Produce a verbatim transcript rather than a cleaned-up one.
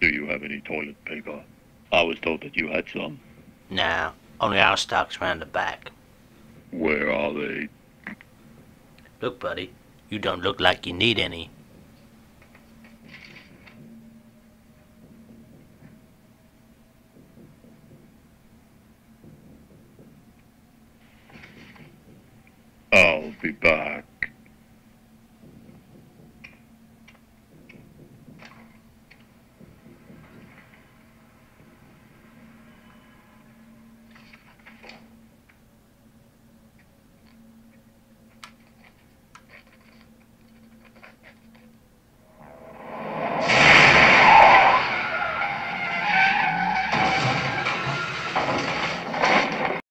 Do you have any toilet paper? I was told that you had some. Nah, only our stock's round the back. Where are they? Look, buddy, you don't look like you need any. I'll be back.